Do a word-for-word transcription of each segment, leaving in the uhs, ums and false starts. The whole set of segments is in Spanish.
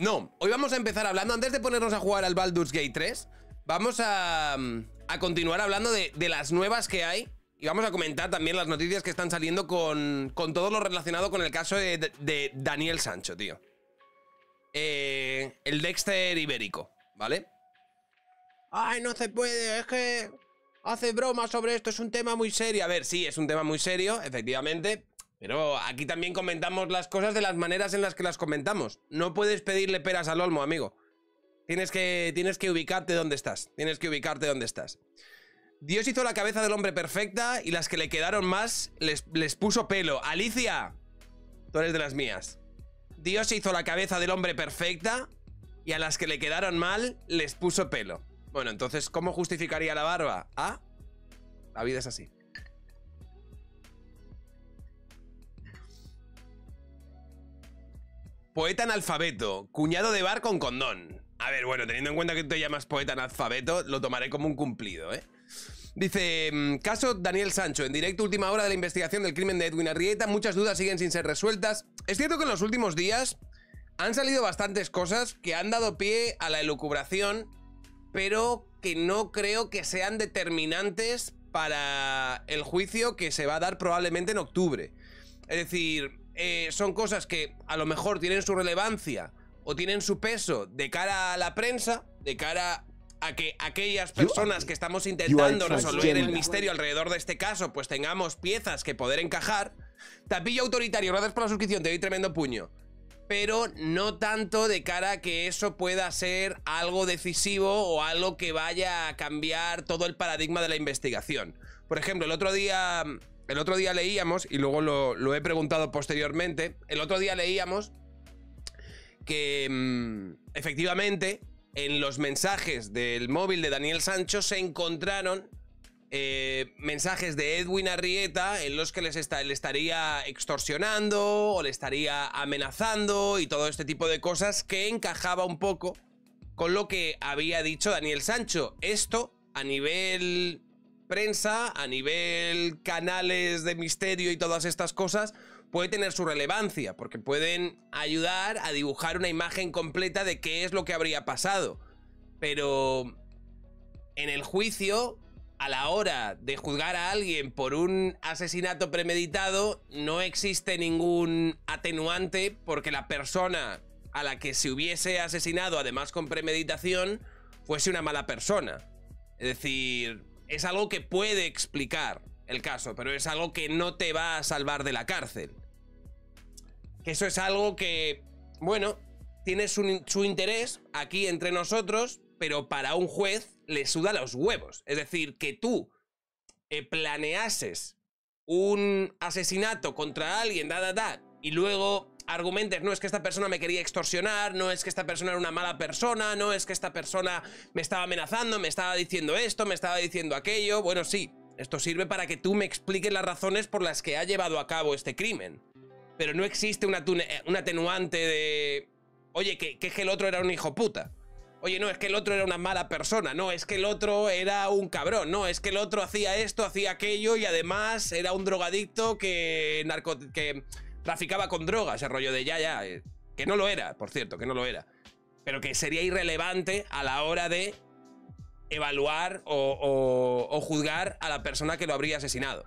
No, hoy vamos a empezar hablando, antes de ponernos a jugar al Baldur's Gate tres, vamos a, a continuar hablando de, de las nuevas que hay. Y vamos a comentar también las noticias que están saliendo con, con todo lo relacionado con el caso de, de, de Daniel Sancho, tío. Eh, el Dexter ibérico, ¿vale? Ay, no se puede, es que hace bromas sobre esto, es un tema muy serio. A ver, sí, es un tema muy serio, efectivamente. Pero aquí también comentamos las cosas de las maneras en las que las comentamos. No puedes pedirle peras al olmo, amigo. Tienes que, tienes que ubicarte donde estás. Tienes que ubicarte donde estás. Dios hizo la cabeza del hombre perfecta y las que le quedaron más les, les puso pelo. Alicia, tú eres de las mías. Dios hizo la cabeza del hombre perfecta y a las que le quedaron mal les puso pelo. Bueno, entonces, ¿cómo justificaría la barba? Ah, la vida es así. Poeta analfabeto, cuñado de bar con condón. A ver, bueno, teniendo en cuenta que tú te llamas poeta analfabeto, lo tomaré como un cumplido, ¿eh? Dice, caso Daniel Sancho, en directo última hora de la investigación del crimen de Edwin Arrieta, muchas dudas siguen sin ser resueltas. Es cierto que en los últimos días han salido bastantes cosas que han dado pie a la elucubración, pero que no creo que sean determinantes para el juicio que se va a dar probablemente en octubre. Es decir, eh, son cosas que a lo mejor tienen su relevancia o tienen su peso de cara a la prensa, de cara a que aquellas personas que estamos intentando resolver el misterio alrededor de este caso, pues tengamos piezas que poder encajar. Tapillo autoritario, gracias por la suscripción, te doy tremendo puño. Pero no tanto de cara a que eso pueda ser algo decisivo o algo que vaya a cambiar todo el paradigma de la investigación. Por ejemplo, el otro día, el otro día leíamos, y luego lo, lo he preguntado posteriormente, el otro día leíamos que mmm, efectivamente en los mensajes del móvil de Daniel Sancho se encontraron eh, mensajes de Edwin Arrieta en los que les está, le estaría extorsionando o le estaría amenazando y todo este tipo de cosas que encajaba un poco con lo que había dicho Daniel Sancho. Esto a nivel prensa, a nivel canales de misterio y todas estas cosas puede tener su relevancia, porque pueden ayudar a dibujar una imagen completa de qué es lo que habría pasado. Pero en el juicio, a la hora de juzgar a alguien por un asesinato premeditado, no existe ningún atenuante porque la persona a la que se hubiese asesinado, además con premeditación, fuese una mala persona. Es decir, es algo que puede explicar el caso, pero es algo que no te va a salvar de la cárcel. Que eso es algo que, bueno, tiene su, su interés aquí entre nosotros, pero para un juez le suda los huevos. Es decir, que tú eh, planeases un asesinato contra alguien, da, da, da, y luego argumentes, no es que esta persona me quería extorsionar, no es que esta persona era una mala persona, no es que esta persona me estaba amenazando, me estaba diciendo esto, me estaba diciendo aquello. Bueno, sí, esto sirve para que tú me expliques las razones por las que ha llevado a cabo este crimen. Pero no existe una, una atenuante de... Oye, que, que el otro era un hijo puta. Oye, no, es que el otro era una mala persona. No, es que el otro era un cabrón. No, es que el otro hacía esto, hacía aquello y además era un drogadicto que, narco que traficaba con drogas. Ese rollo de ya, ya. Que no lo era, por cierto, que no lo era. Pero que sería irrelevante a la hora de evaluar o, o, o juzgar a la persona que lo habría asesinado.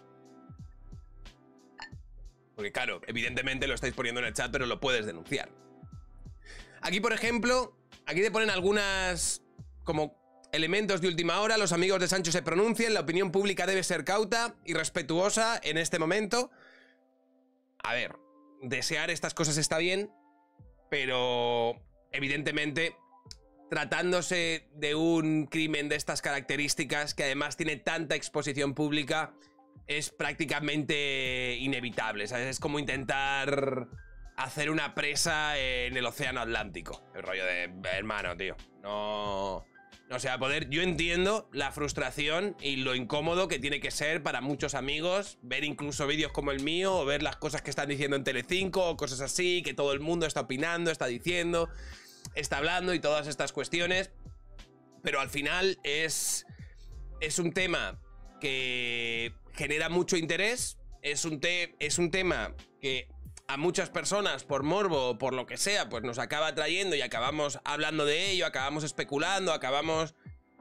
Porque claro, evidentemente lo estáis poniendo en el chat, pero lo puedes denunciar. Aquí, por ejemplo, aquí te ponen algunas como elementos de última hora. Los amigos de Sancho se pronuncian. La opinión pública debe ser cauta y respetuosa en este momento. A ver, desear estas cosas está bien, pero evidentemente, tratándose de un crimen de estas características, que además tiene tanta exposición pública, es prácticamente inevitable, ¿sabes? Es como intentar hacer una presa en el océano Atlántico. El rollo de, hermano, tío, no, no se va a poder. Yo entiendo la frustración y lo incómodo que tiene que ser para muchos amigos ver incluso vídeos como el mío o ver las cosas que están diciendo en Telecinco o cosas así, que todo el mundo está opinando, está diciendo, está hablando y todas estas cuestiones. Pero al final es, es un tema que genera mucho interés, es un, te es un tema que a muchas personas por morbo o por lo que sea, pues nos acaba atrayendo y acabamos hablando de ello, acabamos especulando, acabamos...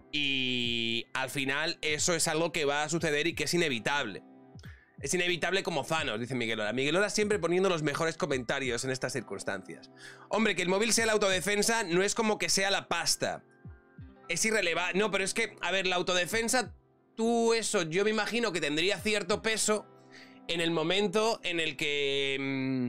Y al final eso es algo que va a suceder y que es inevitable. Es inevitable como Thanos, dice Miguel Hora. Miguel Hora siempre poniendo los mejores comentarios en estas circunstancias. Hombre, que el móvil sea la autodefensa no es como que sea la pasta. Es irrelevante. No, pero es que, a ver, la autodefensa, tú eso, yo me imagino que tendría cierto peso en el momento en el que mmm,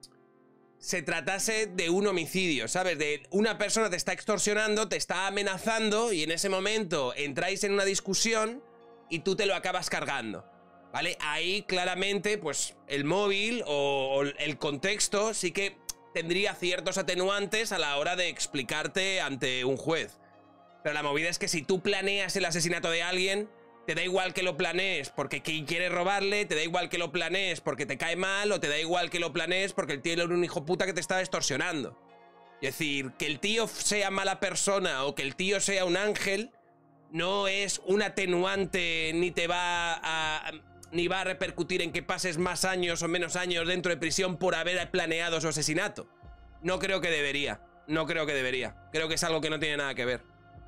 se tratase de un homicidio, ¿sabes? De una persona te está extorsionando, te está amenazando y en ese momento entráis en una discusión y tú te lo acabas cargando, ¿vale? Ahí claramente, pues, el móvil o, o el contexto sí que tendría ciertos atenuantes a la hora de explicarte ante un juez. Pero la movida es que si tú planeas el asesinato de alguien... Te da igual que lo planees porque quien quiere robarle, te da igual que lo planees porque te cae mal, o te da igual que lo planees porque el tío era un hijo puta que te estaba extorsionando. Es decir, que el tío sea mala persona o que el tío sea un ángel no es un atenuante ni te va a... ni va a repercutir en que pases más años o menos años dentro de prisión por haber planeado su asesinato. No creo que debería. No creo que debería. Creo que es algo que no tiene nada que ver.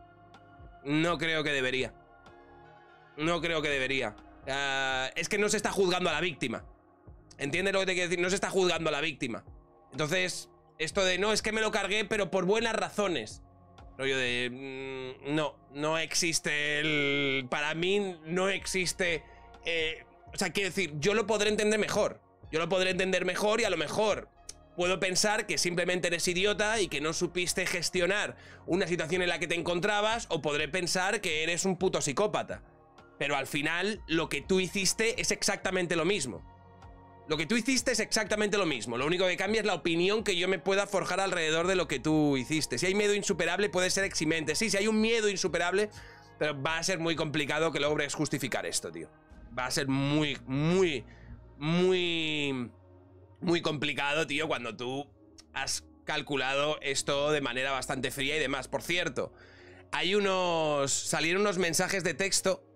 No creo que debería. No creo que debería. Uh, es que no se está juzgando a la víctima. ¿Entiendes lo que te quiero decir? No se está juzgando a la víctima. Entonces, esto de no, es que me lo cargué, pero por buenas razones. Rollo de... Mmm, no, no existe el... Para mí no existe... Eh, o sea, quiero decir, yo lo podré entender mejor. Yo lo podré entender mejor y a lo mejor puedo pensar que simplemente eres idiota y que no supiste gestionar una situación en la que te encontrabas, o podré pensar que eres un puto psicópata. Pero al final, lo que tú hiciste es exactamente lo mismo. Lo que tú hiciste es exactamente lo mismo. Lo único que cambia es la opinión que yo me pueda forjar alrededor de lo que tú hiciste. Si hay miedo insuperable, puede ser eximente. Sí, si hay un miedo insuperable, pero va a ser muy complicado que logres justificar esto, tío. Va a ser muy, muy, muy, muy complicado, tío, cuando tú has calculado esto de manera bastante fría y demás. Por cierto, hay unos... salieron unos mensajes de texto...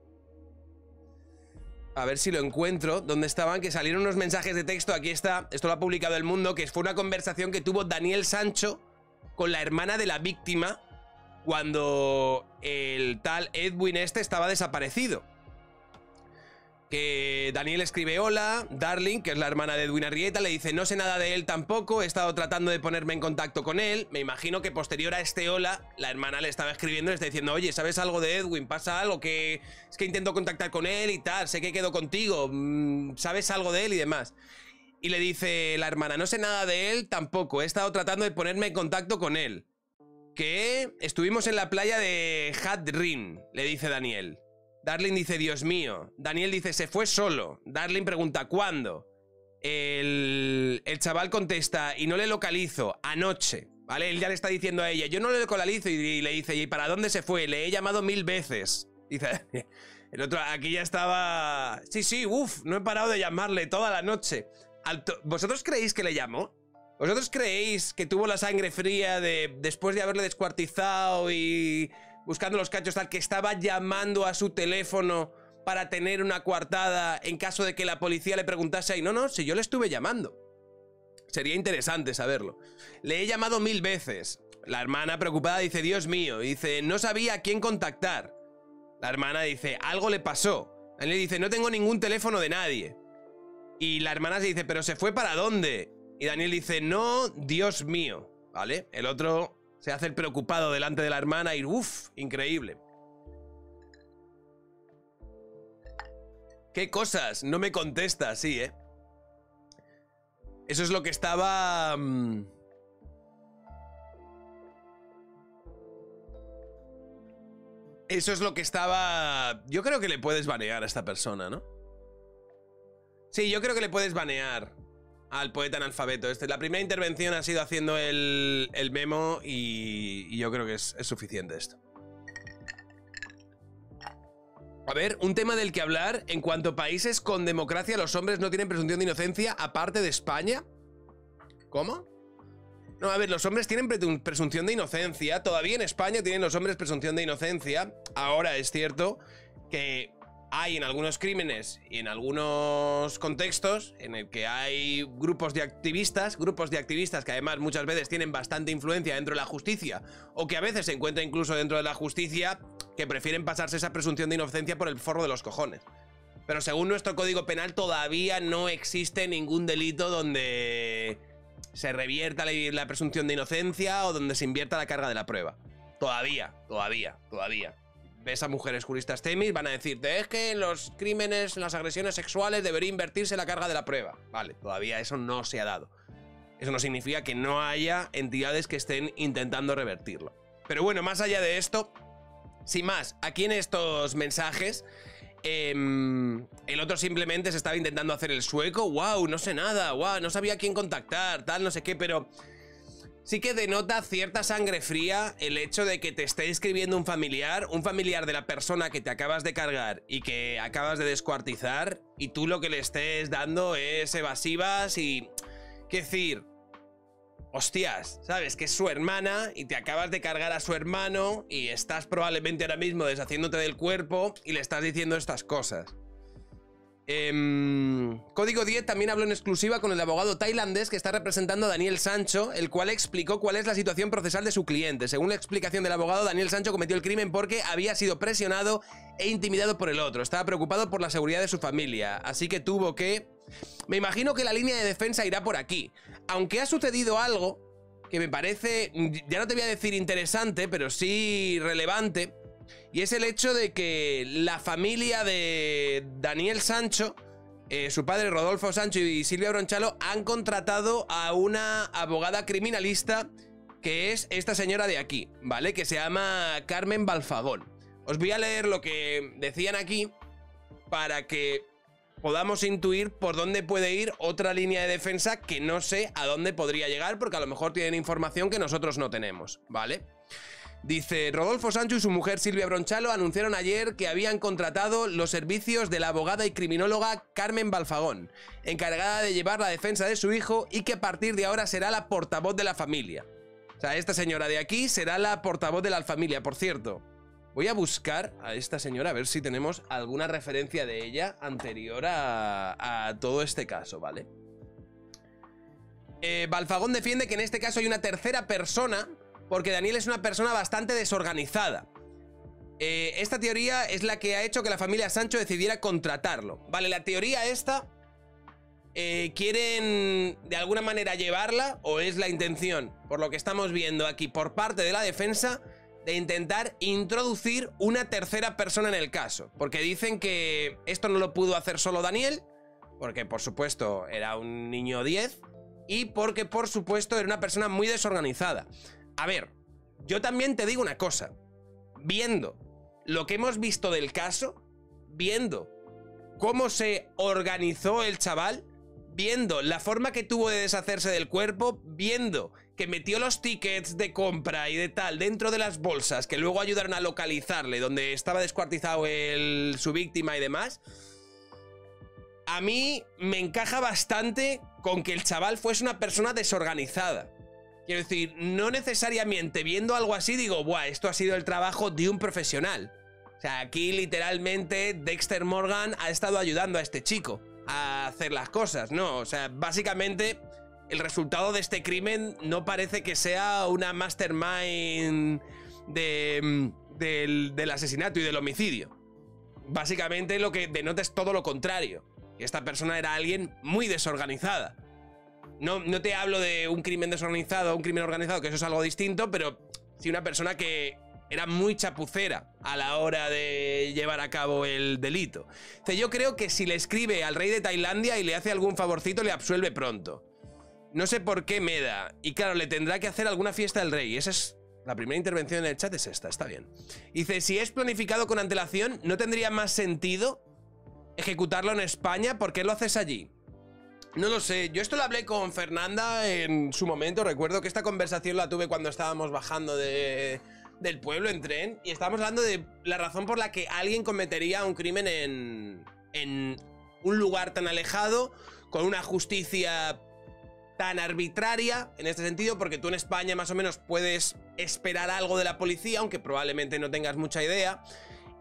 A ver si lo encuentro. ¿Dónde estaban? Que salieron unos mensajes de texto. Aquí está. Esto lo ha publicado El Mundo. Que fue una conversación que tuvo Daniel Sancho con la hermana de la víctima cuando el tal Edwin este estaba desaparecido. Que Daniel escribe: hola, Darling, que es la hermana de Edwin Arrieta, le dice: no sé nada de él tampoco, he estado tratando de ponerme en contacto con él. Me imagino que posterior a este hola, la hermana le estaba escribiendo y le está diciendo: oye, ¿sabes algo de Edwin? ¿Pasa algo? Que es que intento contactar con él y tal, sé que quedo contigo, ¿sabes algo de él? Y demás. Y le dice la hermana: no sé nada de él tampoco, he estado tratando de ponerme en contacto con él. Que estuvimos en la playa de Hadrin, le dice Daniel. Darling dice: Dios mío. Daniel dice: se fue solo. Darling pregunta: ¿cuándo? El, el chaval contesta: y no le localizo, anoche. ¿Vale? Él ya le está diciendo a ella: yo no le localizo. Y le dice: ¿y para dónde se fue? Le he llamado mil veces. Dice el otro: aquí ya estaba... Sí, sí, uff, no he parado de llamarle toda la noche. Alto... ¿Vosotros creéis que le llamó? ¿Vosotros creéis que tuvo la sangre fría de después de haberle descuartizado y... buscando los cachos tal, que estaba llamando a su teléfono para tener una coartada en caso de que la policía le preguntase? Y no, no, si yo le estuve llamando. Sería interesante saberlo. Le he llamado mil veces. La hermana preocupada dice: Dios mío. Y dice: no sabía a quién contactar. La hermana dice: algo le pasó. Él le dice: no tengo ningún teléfono de nadie. Y la hermana se dice: pero se fue ¿para dónde? Y Daniel dice: no, Dios mío. ¿Vale? El otro... se hace el preocupado delante de la hermana y uff, increíble. ¿Qué cosas? No me contesta, sí, ¿eh? Eso es lo que estaba... Mmm... Eso es lo que estaba... Yo creo que le puedes banear a esta persona, ¿no? Sí, yo creo que le puedes banear al poeta analfabeto este. La primera intervención ha sido haciendo el, el memo y, y yo creo que es, es suficiente esto. A ver, un tema del que hablar. En cuanto a países con democracia, los hombres no tienen presunción de inocencia, aparte de España. ¿Cómo? No, a ver, los hombres tienen presunción de inocencia. Todavía en España tienen los hombres presunción de inocencia. Ahora es cierto que hay en algunos crímenes y en algunos contextos en el que hay grupos de activistas, grupos de activistas que además muchas veces tienen bastante influencia dentro de la justicia o que a veces se encuentran incluso dentro de la justicia que prefieren pasarse esa presunción de inocencia por el forro de los cojones. Pero según nuestro Código Penal todavía no existe ningún delito donde se revierta la, la presunción de inocencia o donde se invierta la carga de la prueba. Todavía, todavía, todavía. Ves a mujeres juristas temis, van a decirte, es que en los crímenes, en las agresiones sexuales debería invertirse la carga de la prueba. Vale, todavía eso no se ha dado. Eso no significa que no haya entidades que estén intentando revertirlo. Pero bueno, más allá de esto, sin más, aquí en estos mensajes, eh, el otro simplemente se estaba intentando hacer el sueco. Wow, no sé nada, wow, no sabía a quién contactar, tal, no sé qué, pero... sí que denota cierta sangre fría el hecho de que te esté escribiendo un familiar, un familiar de la persona que te acabas de cargar y que acabas de descuartizar, y tú lo que le estés dando es evasivas y... qué decir... hostias, ¿sabes? Que es su hermana y te acabas de cargar a su hermano y estás probablemente ahora mismo deshaciéndote del cuerpo y le estás diciendo estas cosas. Eh, Código diez también habló en exclusiva con el abogado tailandés que está representando a Daniel Sancho, el cual explicó cuál es la situación procesal de su cliente. Según la explicación del abogado, Daniel Sancho cometió el crimen porque había sido presionado e intimidado por el otro. Estaba preocupado por la seguridad de su familia, así que tuvo que... me imagino que la línea de defensa irá por aquí. Aunque ha sucedido algo que me parece, ya no te voy a decir interesante, pero sí relevante. Y es el hecho de que la familia de Daniel Sancho, eh, su padre Rodolfo Sancho y Silvia Bronchalo, han contratado a una abogada criminalista que es esta señora de aquí, ¿vale? Que se llama Carmen Balfagón. Os voy a leer lo que decían aquí para que podamos intuir por dónde puede ir otra línea de defensa que no sé a dónde podría llegar, porque a lo mejor tienen información que nosotros no tenemos, ¿vale? Dice, Rodolfo Sancho y su mujer Silvia Bronchalo anunciaron ayer que habían contratado los servicios de la abogada y criminóloga Carmen Balfagón, encargada de llevar la defensa de su hijo y que a partir de ahora será la portavoz de la familia. O sea, esta señora de aquí será la portavoz de la familia. Por cierto, voy a buscar a esta señora a ver si tenemos alguna referencia de ella anterior a, a todo este caso, ¿vale? Eh, Balfagón defiende que en este caso hay una tercera persona porque Daniel es una persona bastante desorganizada. Eh, esta teoría es la que ha hecho que la familia Sancho decidiera contratarlo. Vale, la teoría esta, eh, ¿quieren de alguna manera llevarla o es la intención, por lo que estamos viendo aquí por parte de la defensa, de intentar introducir una tercera persona en el caso? Porque dicen que esto no lo pudo hacer solo Daniel, porque por supuesto era un niño diez, y porque por supuesto era una persona muy desorganizada. A ver, yo también te digo una cosa. Viendo lo que hemos visto del caso, viendo cómo se organizó el chaval, viendo la forma que tuvo de deshacerse del cuerpo, viendo que metió los tickets de compra y de tal dentro de las bolsas que luego ayudaron a localizarle donde estaba descuartizado el, su víctima y demás, a mí me encaja bastante con que el chaval fuese una persona desorganizada. Quiero decir, no necesariamente viendo algo así digo, buah, esto ha sido el trabajo de un profesional. O sea, aquí literalmente Dexter Morgan ha estado ayudando a este chico a hacer las cosas, ¿no? O sea, básicamente el resultado de este crimen no parece que sea una mastermind de, del, del asesinato y del homicidio. Básicamente lo que denota es todo lo contrario. Esta persona era alguien muy desorganizada. No, no te hablo de un crimen desorganizado o un crimen organizado, que eso es algo distinto, pero sí una persona que era muy chapucera a la hora de llevar a cabo el delito. O sea, yo creo que si le escribe al rey de Tailandia y le hace algún favorcito, le absuelve pronto. No sé por qué Meda. Y claro, le tendrá que hacer alguna fiesta del rey. Esa es la primera intervención en el chat, es esta, está bien. Dice, si es planificado con antelación, ¿no tendría más sentido ejecutarlo en España? ¿Por qué lo haces allí? No lo sé, yo esto lo hablé con Fernanda en su momento. Recuerdo que esta conversación la tuve cuando estábamos bajando de, del pueblo en tren, y estábamos hablando de la razón por la que alguien cometería un crimen en, en un lugar tan alejado, con una justicia tan arbitraria, en este sentido, porque tú en España más o menos puedes esperar algo de la policía, aunque probablemente no tengas mucha idea.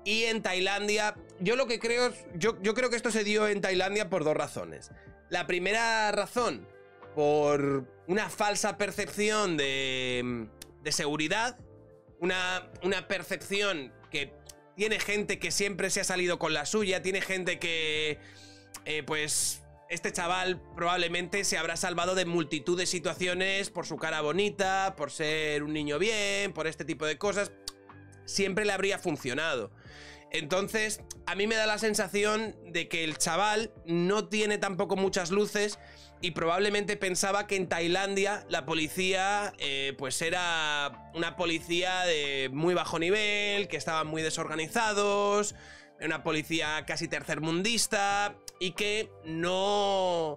Y en Tailandia, yo lo que creo, yo, yo creo que esto se dio en Tailandia por dos razones. La primera razón, por una falsa percepción de, de seguridad, una, una percepción que tiene gente que siempre se ha salido con la suya, tiene gente que, eh, pues, este chaval probablemente se habrá salvado de multitud de situaciones por su cara bonita, por ser un niño bien, por este tipo de cosas, siempre le habría funcionado. Entonces, a mí me da la sensación de que el chaval no tiene tampoco muchas luces y probablemente pensaba que en Tailandia la policía eh, pues era una policía de muy bajo nivel, que estaban muy desorganizados, una policía casi tercermundista y que no,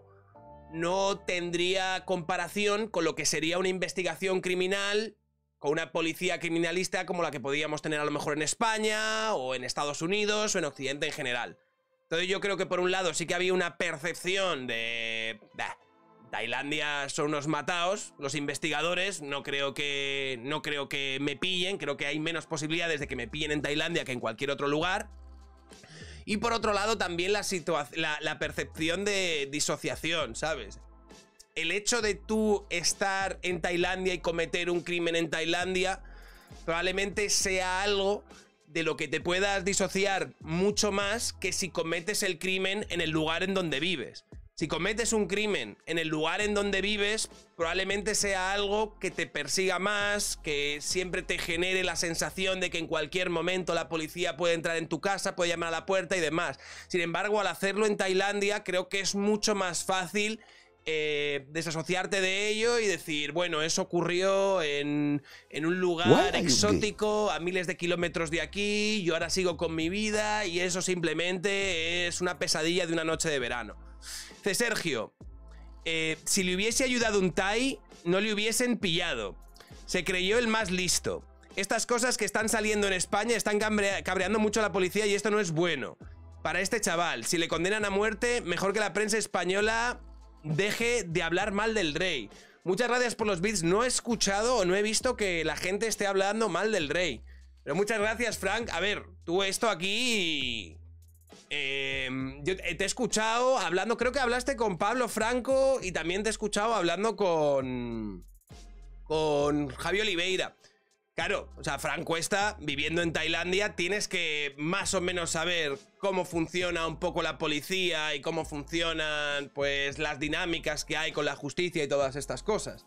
no tendría comparación con lo que sería una investigación criminal con una policía criminalista como la que podíamos tener a lo mejor en España o en Estados Unidos o en Occidente en general. Entonces yo creo que por un lado sí que había una percepción de... Bah, Tailandia son unos mataos, los investigadores, no creo que, no creo que me pillen, creo que hay menos posibilidades de que me pillen en Tailandia que en cualquier otro lugar. Y por otro lado también la, la, la percepción de disociación, ¿sabes? El hecho de tú estar en Tailandia y cometer un crimen en Tailandia probablemente sea algo de lo que te puedas disociar mucho más que si cometes el crimen en el lugar en donde vives. Si cometes un crimen en el lugar en donde vives, probablemente sea algo que te persiga más, que siempre te genere la sensación de que en cualquier momento la policía puede entrar en tu casa, puede llamar a la puerta y demás. Sin embargo, al hacerlo en Tailandia, creo que es mucho más fácil Eh, desasociarte de ello y decir, bueno, eso ocurrió en, en un lugar exótico a miles de kilómetros de aquí, yo ahora sigo con mi vida y eso simplemente es una pesadilla de una noche de verano. Dice Sergio, eh, si le hubiese ayudado un Thai, no le hubiesen pillado. Se creyó el más listo. Estas cosas que están saliendo en España están cabreando mucho a la policía y esto no es bueno. Para este chaval, si le condenan a muerte, mejor que la prensa española deje de hablar mal del rey. Muchas gracias por los bits. No he escuchado o no he visto que la gente esté hablando mal del rey. Pero muchas gracias, Frank. A ver, tú esto aquí... Eh, yo te he escuchado hablando... Creo que hablaste con Pablo Franco y también te he escuchado hablando con... Con Javi Oliveira. Claro, o sea, Frank Cuesta, viviendo en Tailandia, tienes que más o menos saber cómo funciona un poco la policía y cómo funcionan, pues, las dinámicas que hay con la justicia y todas estas cosas.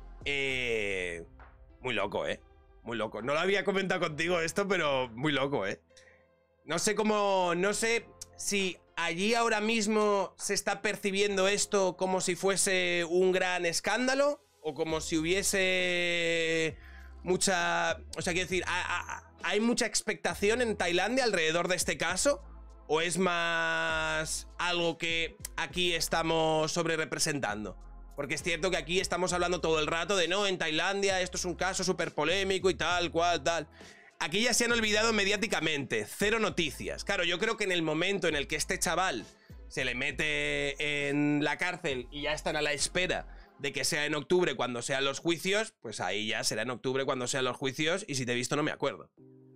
Eh... Muy loco, ¿eh? Muy loco. No lo había comentado contigo esto, pero muy loco, ¿eh? No sé cómo... No sé si allí ahora mismo se está percibiendo esto como si fuese un gran escándalo o como si hubiese... mucha... O sea, quiero decir, ¿hay mucha expectación en Tailandia alrededor de este caso? ¿O es más algo que aquí estamos sobre representando? Porque es cierto que aquí estamos hablando todo el rato de no, en Tailandia esto es un caso súper polémico y tal, cual, tal. Aquí ya se han olvidado mediáticamente, cero noticias. Claro, yo creo que en el momento en el que este chaval se le mete en la cárcel y ya están a la espera de que sea en octubre cuando sean los juicios, pues ahí ya será en octubre cuando sean los juicios y si te he visto no me acuerdo.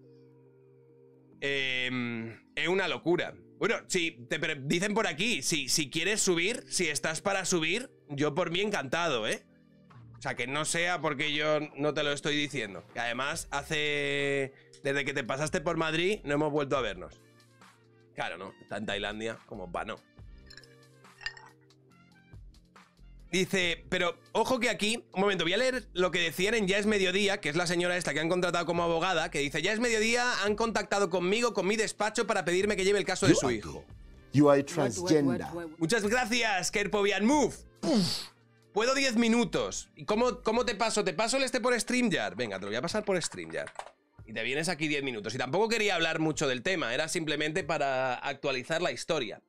Eh, es una locura. Bueno, si te dicen por aquí, si, si quieres subir, si estás para subir, yo por mí encantado, ¿eh? O sea, que no sea porque yo no te lo estoy diciendo. Que además hace... Desde que te pasaste por Madrid no hemos vuelto a vernos. Claro, ¿no? Está en Tailandia como pa' no. Dice, pero ojo que aquí, un momento, voy a leer lo que decían en Ya es Mediodía, que es la señora esta que han contratado como abogada, que dice, Ya es Mediodía, han contactado conmigo, con mi despacho, para pedirme que lleve el caso de su hijo. You are transgender. Muchas gracias, Kerpovian Move. Puedo diez minutos. ¿Y cómo, cómo te paso? ¿Te paso el este por StreamYard? Venga, te lo voy a pasar por StreamYard. Y te vienes aquí diez minutos. Y tampoco quería hablar mucho del tema, era simplemente para actualizar la historia.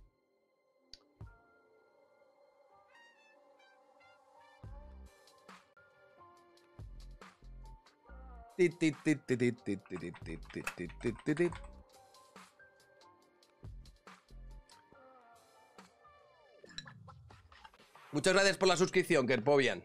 Muchas gracias por la suscripción, Kerpovian.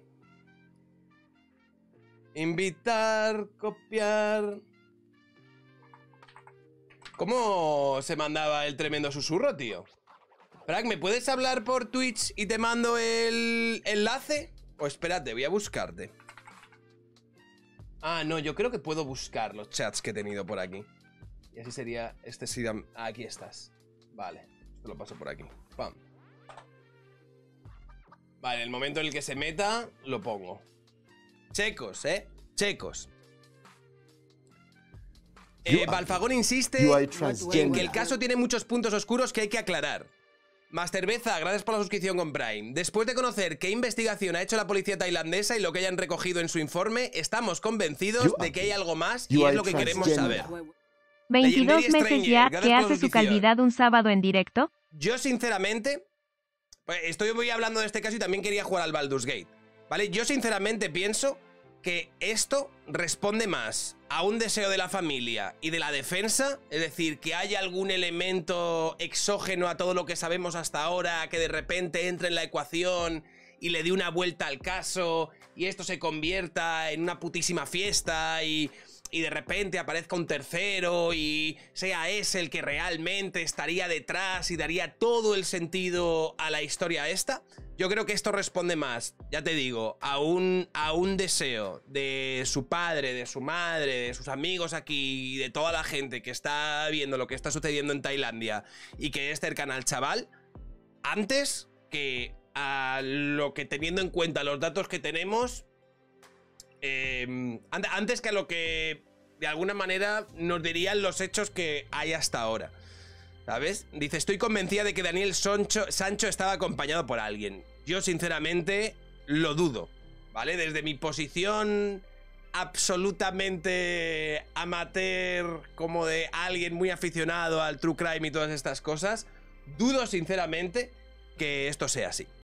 Invitar, copiar. ¿Cómo se mandaba el tremendo susurro, tío? Frank, ¿me puedes hablar por Twitch y te mando el enlace? O espérate, voy a buscarte. Ah, no, yo creo que puedo buscar los chats que he tenido por aquí. Y así sería... Este sí... Ah, aquí estás. Vale, te lo paso por aquí. Pam. Vale, el momento en el que se meta, lo pongo. Checos, ¿eh? Checos. Eh, Balfagón insiste en que el caso tiene muchos puntos oscuros que hay que aclarar. Masterbeza, gracias por la suscripción con Prime. Después de conocer qué investigación ha hecho la policía tailandesa y lo que hayan recogido en su informe, estamos convencidos de que hay algo más y es lo que queremos saber. veintidós meses ya, ¿qué hace su calidad un sábado en directo? Yo, sinceramente, pues estoy hoy hablando de este caso y también quería jugar al Baldur's Gate, ¿vale? Yo, sinceramente, pienso que esto responde más a un deseo de la familia y de la defensa, es decir, que haya algún elemento exógeno a todo lo que sabemos hasta ahora, que de repente entre en la ecuación y le dé una vuelta al caso y esto se convierta en una putísima fiesta y... y de repente aparezca un tercero y sea ese el que realmente estaría detrás y daría todo el sentido a la historia esta. Yo creo que esto responde más, ya te digo, a un, a un deseo de su padre, de su madre, de sus amigos aquí y de toda la gente que está viendo lo que está sucediendo en Tailandia y que es cercana al chaval, antes que a lo que, teniendo en cuenta los datos que tenemos... Eh, antes que a lo que de alguna manera nos dirían los hechos que hay hasta ahora, ¿sabes? Dice, estoy convencida de que Daniel Sancho, Sancho estaba acompañado por alguien. Yo sinceramente lo dudo, ¿vale? Desde mi posición absolutamente amateur, como de alguien muy aficionado al true crime y todas estas cosas, dudo sinceramente que esto sea así.